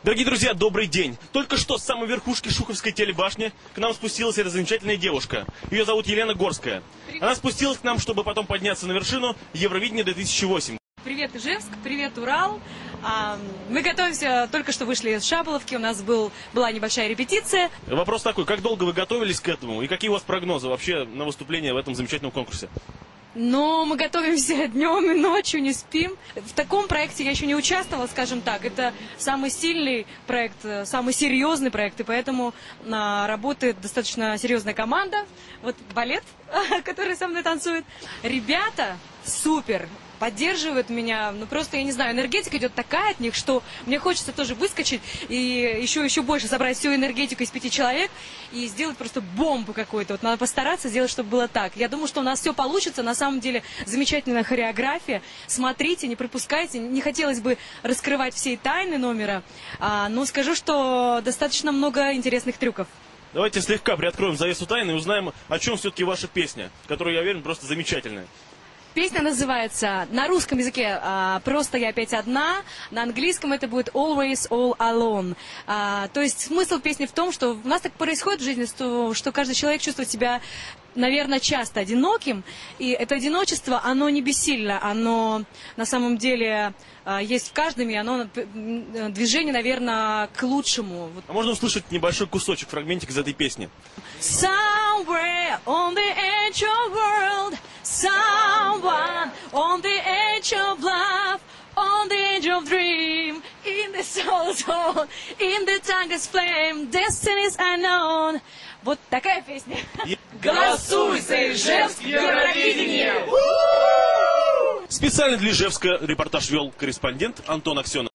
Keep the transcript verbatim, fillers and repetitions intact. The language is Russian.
Дорогие друзья, добрый день. Только что с самой верхушки Шуховской телебашни к нам спустилась эта замечательная девушка. Ее зовут Елена Горская. Привет. Она спустилась к нам, чтобы потом подняться на вершину Евровидения две тысячи восемь. Привет, Ижевск, привет, Урал. Мы готовимся, только что вышли из Шаболовки, у нас был, была небольшая репетиция. Вопрос такой, как долго вы готовились к этому и какие у вас прогнозы вообще на выступление в этом замечательном конкурсе? Но мы готовимся днем и ночью, не спим. В таком проекте я еще не участвовала, скажем так. Это самый сильный проект, самый серьезный проект, и поэтому а, работает достаточно серьезная команда. Вот балет, который со мной танцует. Ребята супер, поддерживают меня. Ну просто, я не знаю, энергетика идет такая от них, что мне хочется тоже выскочить и еще, еще больше собрать всю энергетику из пяти человек и сделать просто бомбу какую-то. Вот надо постараться сделать, чтобы было так. Я думаю, что у нас все получится. На самом деле замечательная хореография. Смотрите, не пропускайте. Не хотелось бы раскрывать все тайны номера, а, но скажу, что достаточно много интересных трюков. Давайте слегка приоткроем завесу тайны и узнаем, о чем все-таки ваша песня, которая, я уверен, просто замечательная. Песня называется на русском языке а, «Просто я опять одна», на английском это будет «Always all alone». А, то есть смысл песни в том, что у нас так происходит в жизни, что, что каждый человек чувствует себя, наверное, часто одиноким. И это одиночество, оно не бессильно, оно на самом деле а, есть в каждом, и оно движение, наверное, к лучшему. А можно услышать небольшой кусочек, фрагментик из этой песни? Somewhere on the edge of world, someone on the edge of love, on the edge of dream, in the soul zone, in the tongue's flame, destiny's unknown. Вот такая песня. Голосуй за Ижевск в Евровидении! Специально для Ижевска репортаж вел корреспондент Антон Аксенов.